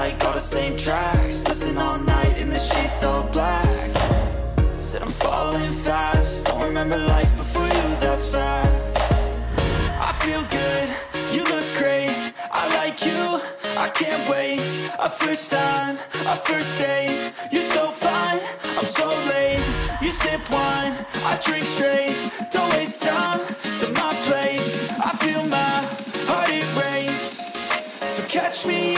like all the same tracks. Listen all night in the sheets all black. Said I'm falling fast. Don't remember life before you, that's fact. I feel good, you look great. I like you, I can't wait. A first time, a first date. You're so fine, I'm so late. You sip wine, I drink straight. Don't waste time to my place. I feel my heart erase. So catch me